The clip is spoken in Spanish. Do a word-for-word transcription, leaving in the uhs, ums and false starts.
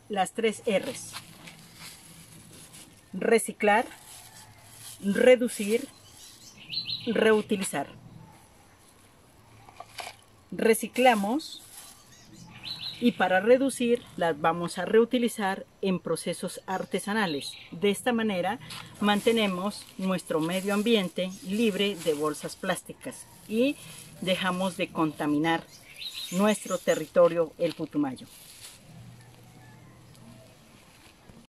las tres R's: reciclar, reducir, reutilizar. Reciclamos y para reducir las vamos a reutilizar en procesos artesanales. De esta manera mantenemos nuestro medio ambiente libre de bolsas plásticas y dejamos de contaminar nuestro territorio, el Putumayo.